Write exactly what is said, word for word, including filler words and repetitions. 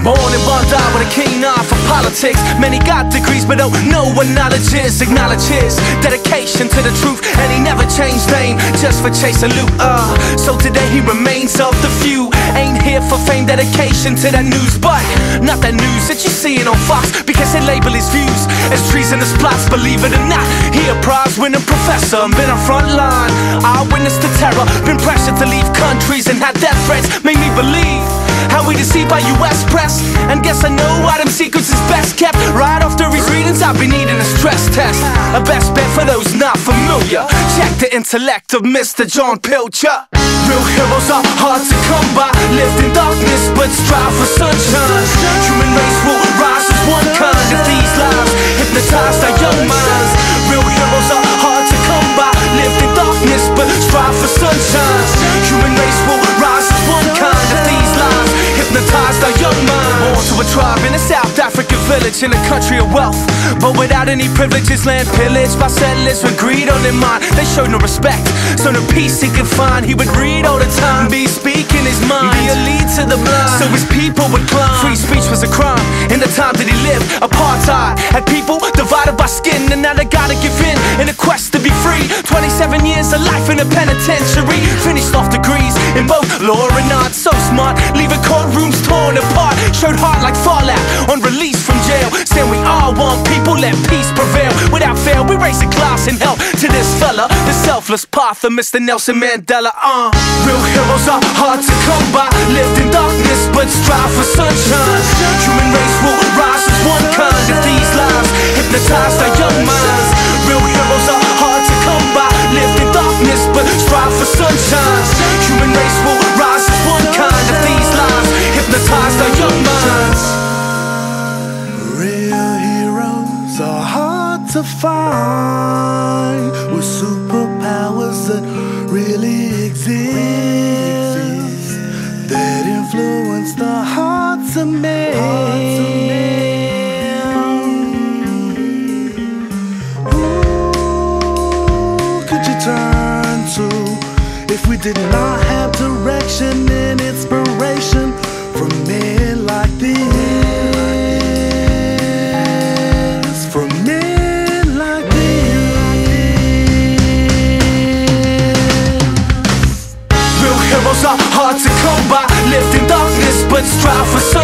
Born in Bondi with a keen eye for politics. Many got degrees but don't know what knowledge is. Acknowledge his dedication to the truth, and he never changed name just for chasing loot. uh, So today he remains of the few. Ain't here for fame, dedication to that news, but not that news that you seeing on Fox, because they label his views as treasonous plots. Believe it or not, he a prize-winning professor, been on front line, eyewitness to terror, been pressured to leave countries and had death threats. Made me believe how we deceived by U S press, and guess I know why them secrets is best kept. Right after his readings, I've been needing a stress test. A best bet for those not familiar, check the intellect of Mister John Pilcher. Real heroes are hard to come by, lived in darkness but strive for sunshine. Human race will rise as one kind if these lives hypnotize our young minds. Real heroes are hard to come by, lived in darkness but strive for sunshine. Human race will rise as one kind if these lives hypnotized our young minds. Born to a tribe in a South African village in a country of wealth, but without any privileges, land pillaged by settlers with greed on their mind. They showed no respect, so no peace he could find. He would read all the time, be speaking his mind, be a lead to the blind, so his people would climb. Free speech was a crime in the time that he lived. Apartheid had people divided by skin, and now they gotta give in in a quest to be free. Twenty-seven years of life in a penitentiary, finished off degrees in both law and art. So smart, leaving courtrooms torn apart. Showed heart like fallout on release from jail, saying we all want people, let peace prevail. Without fail, we raise a glass and help to this fella, the selfless path of Mister Nelson Mandela. uh. Real heroes are hard to come by, lived in darkness but strive for sunshine. Human race will rise as one kind if these lives hypnotize our young minds. Real heroes are hard to come by, lived in darkness but strive for sunshine. Human race will rise as one kind if these lives hypnotize our young minds. Real heroes are hard to find, with superpowers that really exist, that influence the hearts of men. Who could you turn to if we did not have direction and inspiration from men like this? From men like this. Real heroes are hard to come by, lived in darkness but strive for